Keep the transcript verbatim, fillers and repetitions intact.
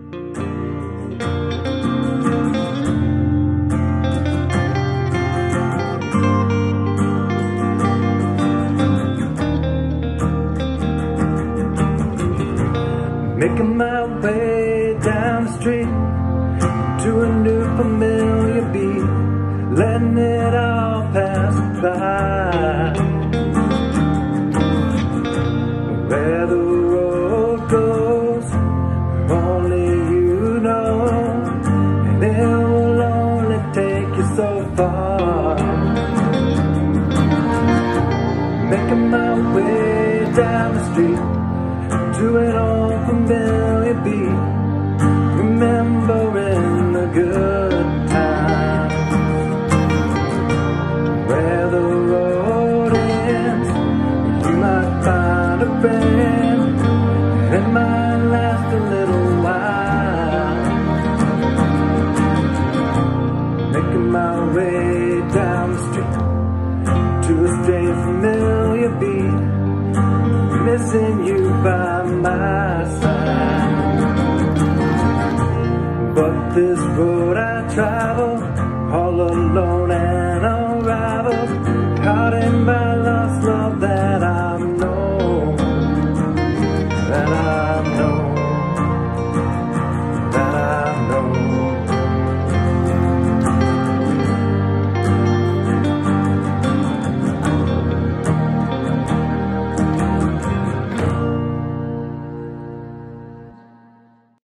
Making my way down the street to a new familiar beat, letting it all pass by. Where the road goes, only you know, and it will only take you so far. Making my way down the street to an old familiar beat, remembering the good times. Where the road ends, you might find a friend, and it might last a little while. Making my way down the street to a strange familiar beat, missing you by my side. But this road I travel all alone and